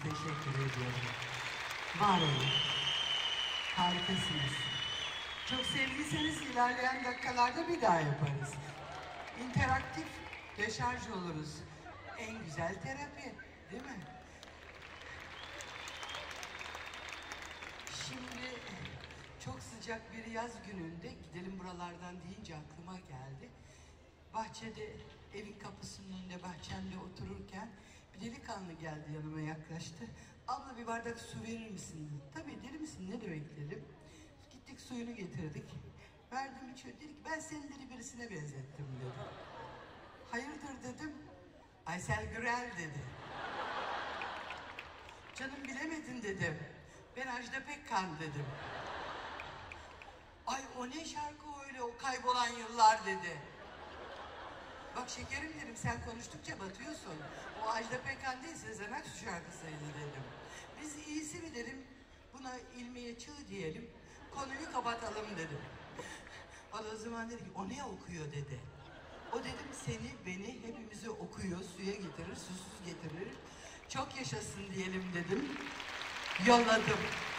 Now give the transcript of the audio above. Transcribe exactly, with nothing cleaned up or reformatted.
Teşekkür ediyorum. Var olun. Harikasınız. Çok sevdiyseniz ilerleyen dakikalarda bir daha yaparız. İnteraktif deşarj oluruz. En güzel terapi, değil mi? Şimdi çok sıcak bir yaz gününde gidelim buralardan deyince aklıma geldi. Bahçede, evin kapısının önünde, bahçemde otururken bir delikanlı geldi, yanıma yaklaştı. Abla bir bardak su verir misin? Tabii, deli misin, ne demek dedim. Gittik, suyunu getirdik. Verdim, içiyor. Dedi ki ben seni deli birisine benzettim dedi. Hayırdır dedim. Aysel Gürel dedi. Canım bilemedin dedim. Ben Ajda Pekkan dedim. Ay o ne şarkı öyle, o kaybolan yıllar dedi. Bak şekerim dedim, sen konuştukça batıyorsun. O Ajda Pekkan değil, Sezen Aksu şarkısıydı dedim. Biz iyisi mi dedim, buna ilmiye çığ diyelim, konuyu kapatalım dedim. O da o zaman dedi ki, o ne okuyor dedi. O dedim seni, beni, hepimizi okuyor, suya getirir, susuz getirir. Çok yaşasın diyelim dedim. Yolladım.